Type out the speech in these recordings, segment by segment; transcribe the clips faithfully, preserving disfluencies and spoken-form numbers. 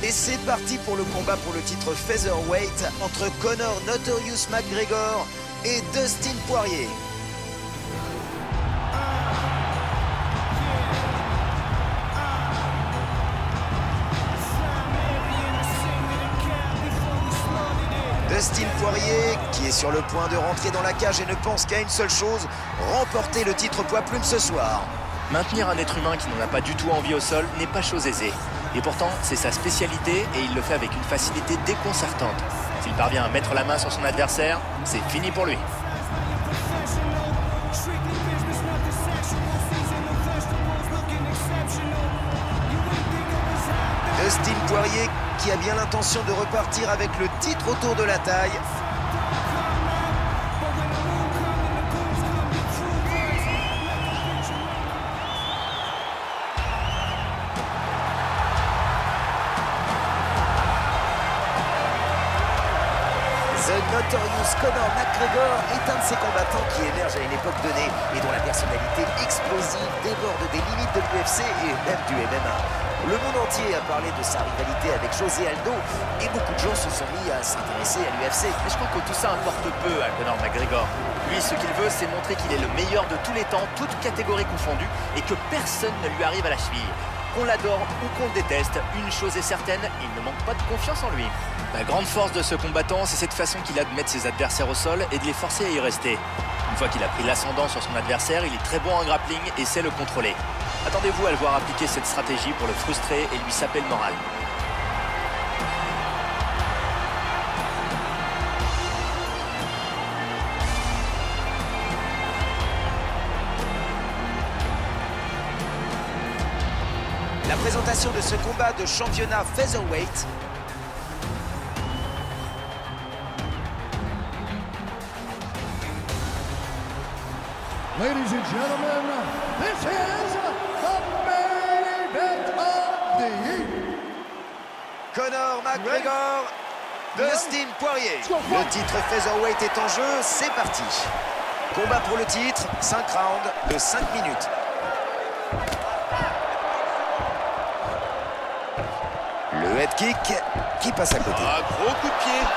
Et c'est parti pour le combat pour le titre Featherweight entre Conor Notorious McGregor et Dustin Poirier. Dustin Poirier, qui est sur le point de rentrer dans la cage et ne pense qu'à une seule chose, remporter le titre poids plume ce soir. Maintenir un être humain qui n'en a pas du tout envie au sol n'est pas chose aisée. Et pourtant, c'est sa spécialité et il le fait avec une facilité déconcertante. S'il parvient à mettre la main sur son adversaire, c'est fini pour lui. Dustin Poirier qui a bien l'intention de repartir avec le titre autour de la taille. The Notorious Conor McGregor est un de ces combattants qui émerge à une époque donnée et dont la personnalité explosive déborde des limites de l'U F C et même du M M A. Le monde entier a parlé de sa rivalité avec José Aldo et beaucoup de gens se sont mis à s'intéresser à l'U F C. Mais je crois que tout ça importe peu à Conor McGregor. Lui, ce qu'il veut, c'est montrer qu'il est le meilleur de tous les temps, toutes catégories confondues, et que personne ne lui arrive à la cheville. Qu'on l'adore ou qu'on le déteste, une chose est certaine, il ne manque pas de confiance en lui. La grande force de ce combattant, c'est cette façon qu'il a de mettre ses adversaires au sol et de les forcer à y rester. Une fois qu'il a pris l'ascendant sur son adversaire, il est très bon en grappling et sait le contrôler. Attendez-vous à le voir appliquer cette stratégie pour le frustrer et lui saper le moral. La présentation de ce combat de championnat Featherweight. Ladies and gentlemen, this is the main event of the evening. Conor McGregor, Dustin Poirier. Le titre Featherweight est en jeu, c'est parti. Combat pour le titre, cinq rounds de cinq minutes. Le head kick qui passe à côté. Ah, gros coup de pied.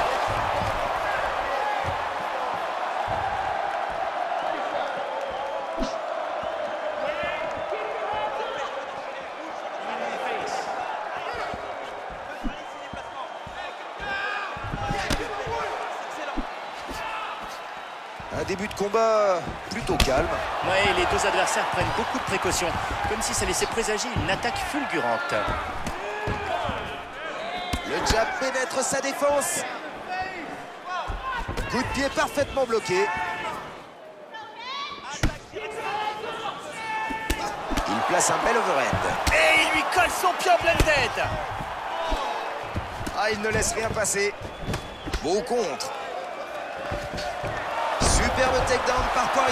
Un début de combat plutôt calme. Ouais, les deux adversaires prennent beaucoup de précautions, comme si ça laissait présager une attaque fulgurante. Le jab pénètre sa défense. Coup de pied parfaitement bloqué. Il place un bel overhead. Et il lui colle son pied en pleine tête. Ah, il ne laisse rien passer. Beau contre. Superbe takedown par Poirier.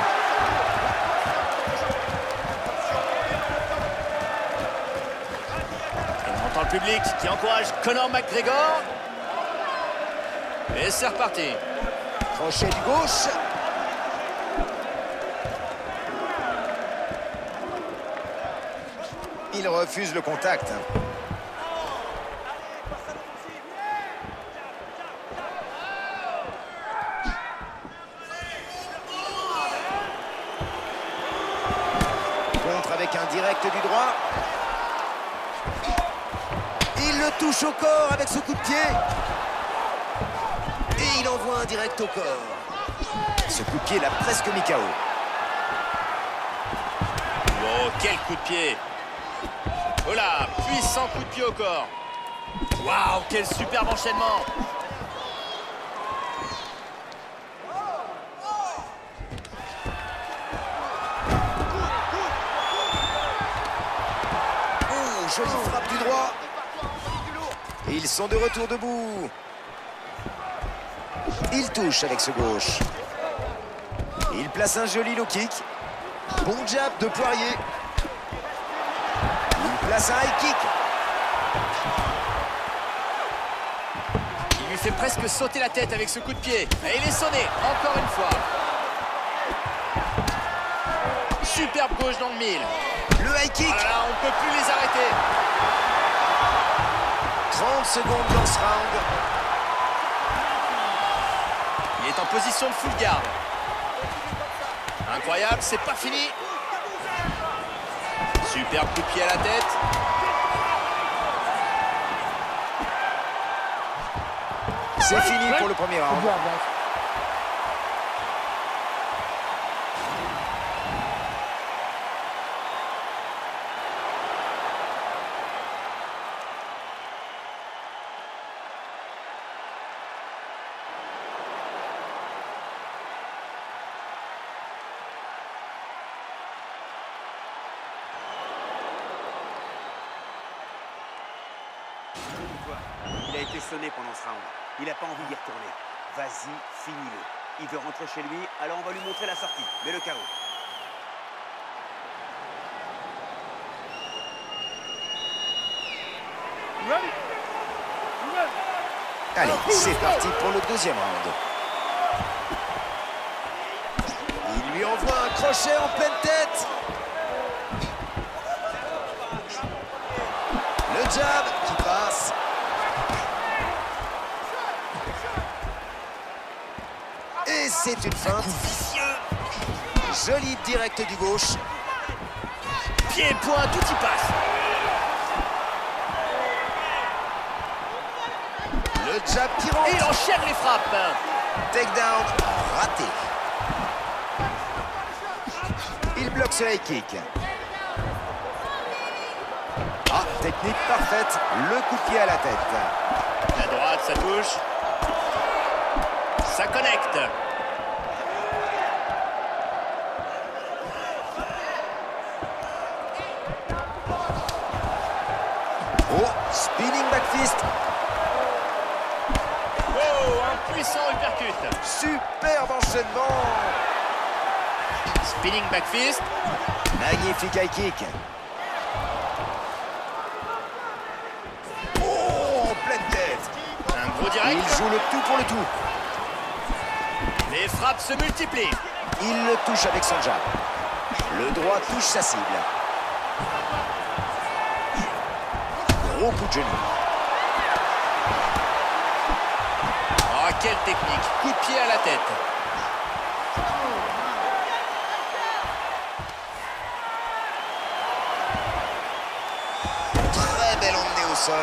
On entend le public qui encourage Conor McGregor. Et c'est reparti. Crochet du gauche. Il refuse le contact. Contre avec un direct du droit. Il le touche au corps avec ce coup de pied. Et il envoie un direct au corps. Ce coup de pied l'a presque mis K O. Oh, quel coup de pied. Oh là, puissant coup de pied au corps. Waouh, quel superbe enchaînement. Oh, jolie frappe du droit. Et ils sont de retour debout. Il touche avec ce gauche. Il place un joli low kick. Bon jab de Poirier. Il place un high kick. Il lui fait presque sauter la tête avec ce coup de pied. Et il est sonné, encore une fois. Superbe gauche dans le mille. Le high kick. Oh là là, on ne peut plus les arrêter. trente secondes dans ce round. Il est en position de full garde. Incroyable, c'est pas fini. Superbe coup de pied à la tête. C'est fini pour le premier round. Il a été sonné pendant ce round. Il n'a pas envie d'y retourner. Vas-y, finis-le. Il veut rentrer chez lui, alors on va lui montrer la sortie. Mais le K O. Allez, c'est parti pour le deuxième round. Il lui envoie un crochet en pleine tête. Le jab qui passe. Et c'est une feinte. Joli direct du gauche. Pied, point, tout y passe. Le jab qui rentre. Et il enchaîne les frappes. Takedown raté. Il bloque ce high kick. Ah, technique parfaite. Le coup de pied à la tête. La droite, ça touche. Ça connecte. Oh, spinning back fist. Oh, un puissant uppercut. Superbe enchaînement. Spinning back fist. Magnifique high kick. Oh, en pleine tête. Un gros direct. Il joue le tout pour le tout. Les frappes se multiplient. Il le touche avec son jab. Le droit touche sa cible. Gros coup de genou. Oh, quelle technique. Coup de pied à la tête. Très belle emmenée au sol.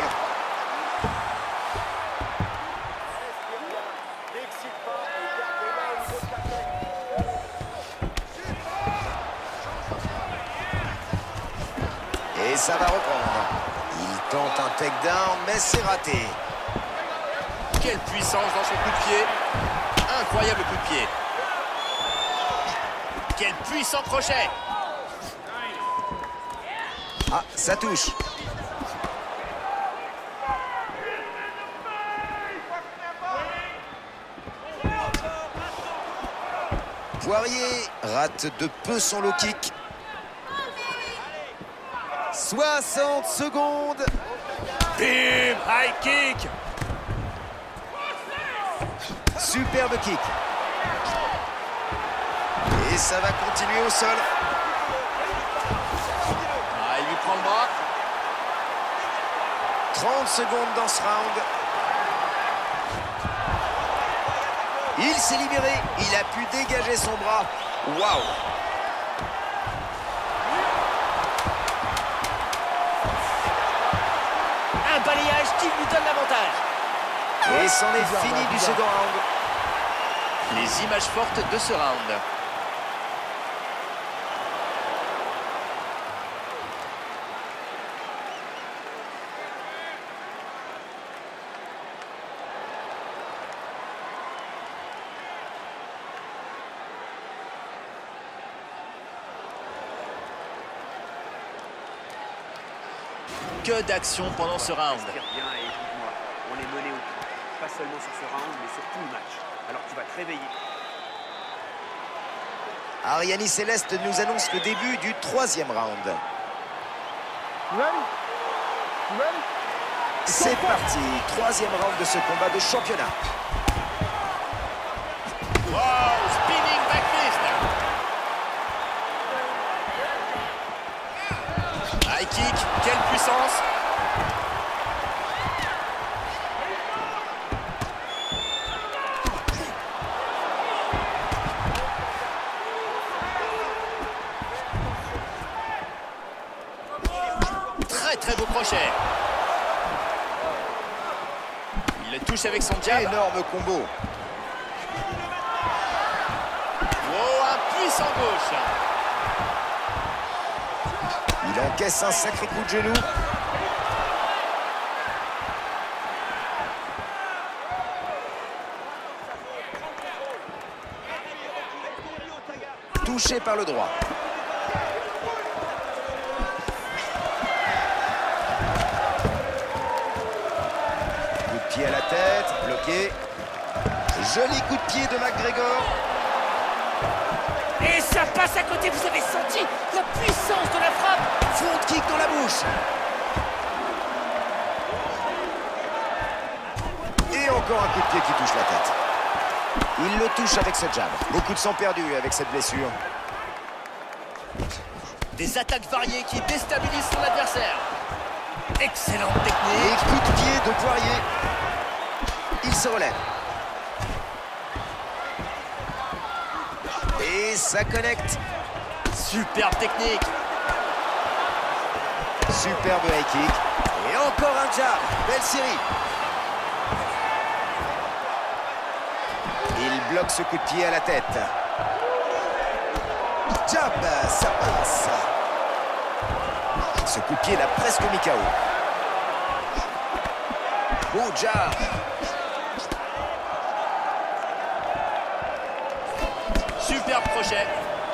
Et ça va reprendre. Il tente un takedown, mais c'est raté. Quelle puissance dans son coup de pied. Incroyable coup de pied. Quel puissant crochet. Ah, ça touche. Poirier rate de peu son low kick. soixante secondes. Bim, high kick. Superbe kick. Et ça va continuer au sol. Ah, il lui prend le bras. trente secondes dans ce round. Il s'est libéré. Il a pu dégager son bras. Waouh! Un balayage qui lui donne l'avantage. Et c'en est fini du second round. Les images fortes de ce round. Que d'action pendant ce round. Respire bien et écoute-moi. On est mené au point. Pas seulement sur ce round, mais sur tout le match. Alors tu vas te réveiller. Arianny Céleste nous annonce le début du troisième round. C'est parti. Troisième round de ce combat de championnat. Wow, spinning back fist. High kick, quelle puissance. très beau crochet. Il le touche avec son jab. Énorme combo. Oh, un puissant gauche. Il encaisse un sacré coup de genou. Touché par le droit. Coup de pied à la tête, bloqué. Joli coup de pied de McGregor. Et ça passe à côté, vous avez senti la puissance de la frappe. Front kick dans la bouche. Et encore un coup de pied qui touche la tête. Il le touche avec ce jab. Beaucoup de sang perdu avec cette blessure. Des attaques variées qui déstabilisent son adversaire. Excellente Et technique. coup de pied de Poirier. Il se relève. Et ça connecte. Superbe technique. Superbe high kick. Et encore un jab. Belle série. Il bloque ce coup de pied à la tête. Jab, ça passe. Ce coup de pied l'a presque mis K O. Beau jab. Superbe crochet.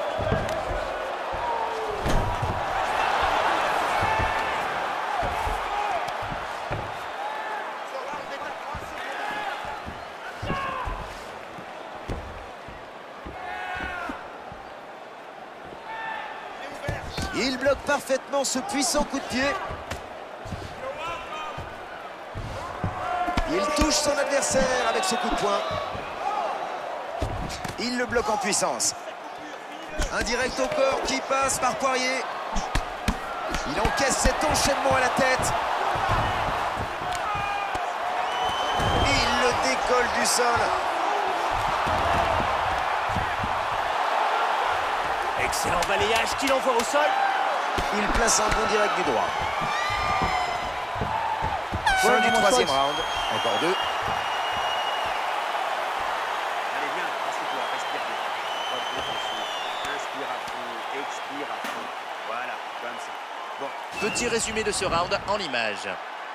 Il bloque parfaitement ce puissant coup de pied. Il touche son adversaire avec ce coup de poing. Il le bloque en puissance. Un direct au corps qui passe par Poirier. Il encaisse cet enchaînement à la tête. Il le décolle du sol. Excellent balayage qu'il envoie au sol. Il place un bon direct du droit. Fin du troisième round. Encore deux. Allez, viens, assieds-toi, respire bien. Pas de tension. Inspire à fond, expire à fond. Voilà, comme ça. Bon, Petit résumé de ce round en images.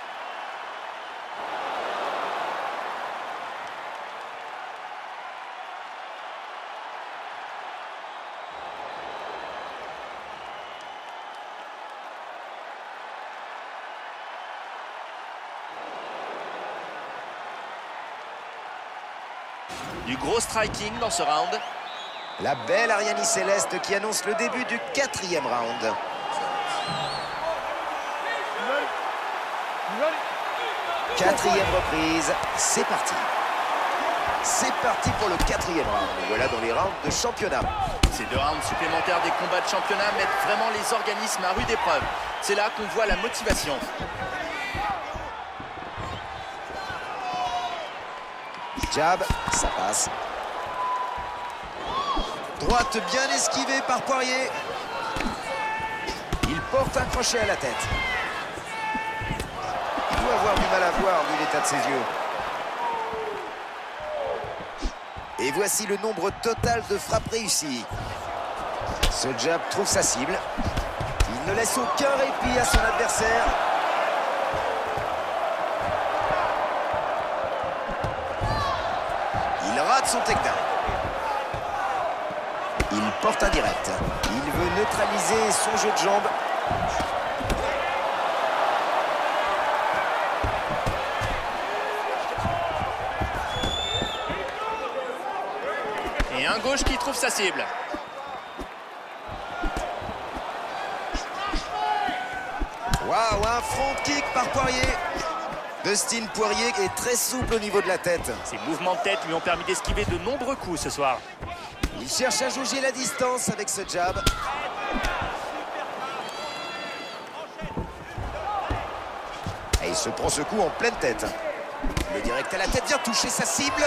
Du gros striking dans ce round. La belle Ariane Céleste qui annonce le début du quatrième round. Quatrième reprise, c'est parti. C'est parti pour le quatrième round. Voilà dans les rounds de championnat. Ces deux rounds supplémentaires des combats de championnat mettent vraiment les organismes à rude épreuve. C'est là qu'on voit la motivation. Jab, ça passe. Droite bien esquivée par Poirier. Il porte un crochet à la tête. Il doit avoir du mal à voir vu l'état de ses yeux. Et voici le nombre total de frappes réussies. Ce jab trouve sa cible. Il ne laisse aucun répit à son adversaire. Il rate son takedown. Il porte un direct. Il veut neutraliser son jeu de jambes. Et un gauche qui trouve sa cible. Waouh, un front kick par Poirier. Dustin Poirier est très souple au niveau de la tête. Ses mouvements de tête lui ont permis d'esquiver de nombreux coups ce soir. Il cherche à jauger la distance avec ce jab. Et il se prend ce coup en pleine tête. Le direct à la tête vient toucher sa cible.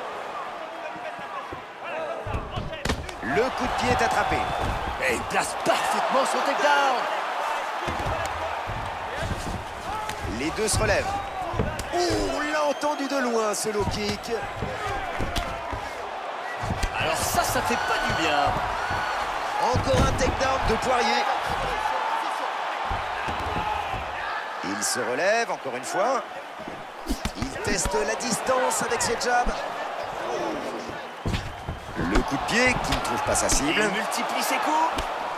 Le coup de pied est attrapé. Et il place parfaitement son takedown. Les deux se relèvent. Ouh, on l'a entendu de loin, ce low kick. Alors ça, ça fait pas du bien. Encore un takedown de Poirier. Il se relève, encore une fois. Il teste la distance avec ses jabs. Le coup de pied qui ne trouve pas sa cible. Il multiplie ses coups.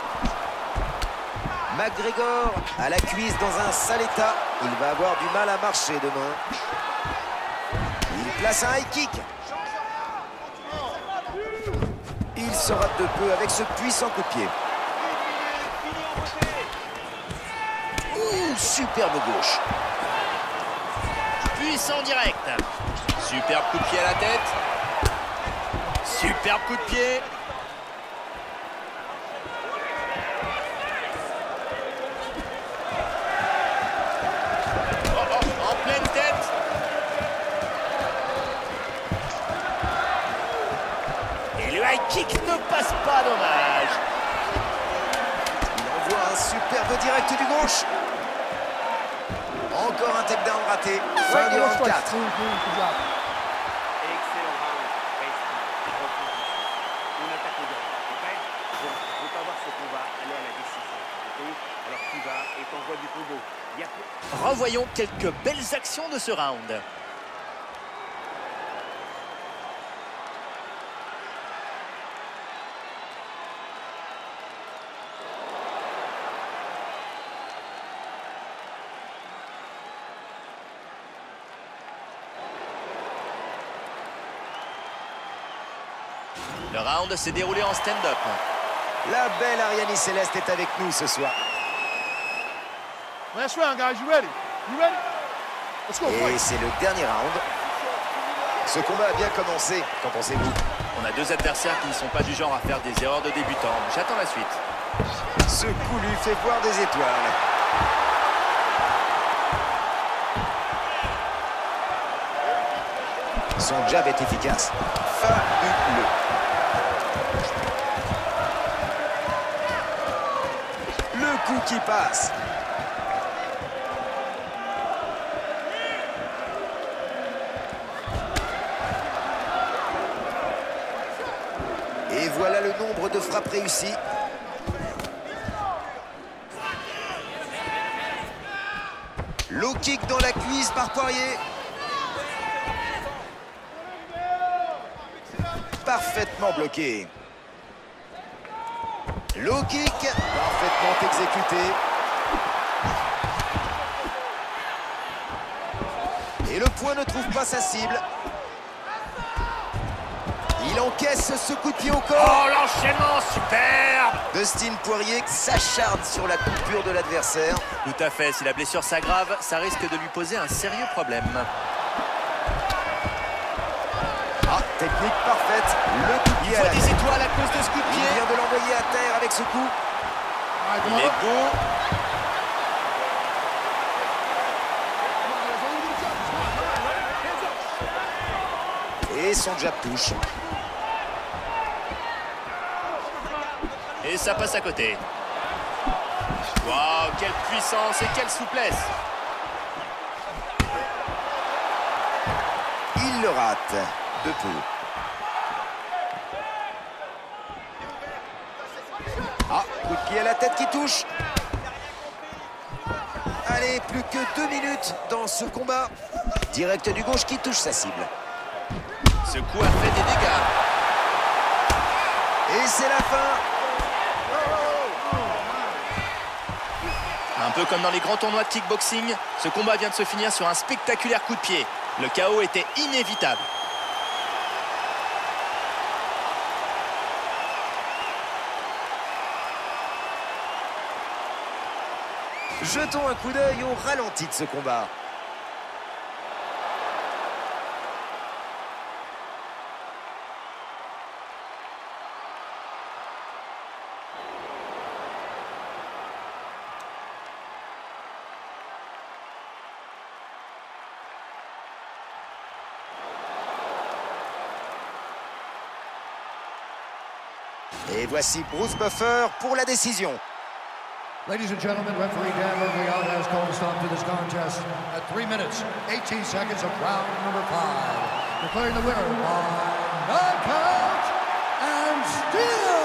McGregor à la cuisse dans un sale état. Il va avoir du mal à marcher demain. Il place un high kick. Il se rate de peu avec ce puissant coup de pied. Ouh, superbe gauche. Puissant direct. Superbe coup de pied à la tête. Superbe coup de pied. Oh, oh, en pleine tête. Et le high kick ne passe pas, dommage. Il envoie un superbe direct du gauche. Encore un takedown raté. Fin du round quatre. Excellent round. On attaque le derrière. T'es prêt? Bon, je veux pas voir ce combat aller à la décision. Ok? Alors tu vas et t'envoies du combo. Il y a plus... Revoyons quelques belles actions de ce round. Le round s'est déroulé en stand-up. La belle Ariane Céleste est avec nous ce soir. Last round, guys. You ready? You ready? Let's go. Et c'est le dernier round. Ce combat a bien commencé. Qu'en pensez-vous? On a deux adversaires qui ne sont pas du genre à faire des erreurs de débutants. J'attends la suite. Ce coup lui fait voir des étoiles. Son jab est efficace. Fabuleux. Le coup qui passe. Et voilà le nombre de frappes réussies. Low kick dans la cuisse par Poirier. Parfaitement bloqué. Low kick, parfaitement exécuté. Et le point ne trouve pas sa cible. Il encaisse ce coup de pied au corps. Oh, l'enchaînement, superbe! Dustin Poirier s'acharne sur la coupure de l'adversaire. Tout à fait, si la blessure s'aggrave, ça risque de lui poser un sérieux problème. Ah, technique parfaite. Le coup de Il pied à voit la des tête. étoiles à cause de ce coup de Il pied. vient de l'envoyer à terre avec ce coup. Il est beau. Et son jab touche. Et ça passe à côté. Waouh, quelle puissance et quelle souplesse! Il le rate de peu. Ah, coup de pied à la tête qui touche. Allez, plus que deux minutes dans ce combat. Direct du gauche qui touche sa cible. Ce coup a fait des dégâts. Et c'est la fin. Un peu comme dans les grands tournois de kickboxing, ce combat vient de se finir sur un spectaculaire coup de pied. Le K O était inévitable. Jetons un coup d'œil au ralenti de ce combat. Et voici Bruce Buffer pour la décision. Ladies and gentlemen, referee Dan Miragliotta has called a stop to this contest at three minutes, eighteen seconds of round number five. Declaring the winner by knockout and still